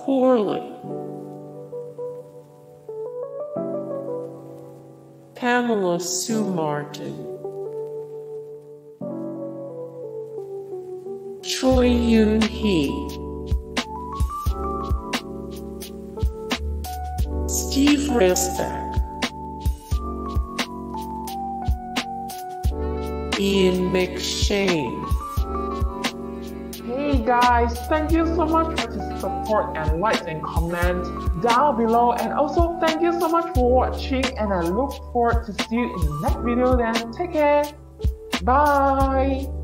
poorly. Pamela Sue Martin, Choi Yoon Hee, Steve Railsback, Ian McShane. Hey guys, thank you so much for the support and likes and comments down below, and also thank you so much for watching, and I look forward to see you in the next video. Then take care, bye.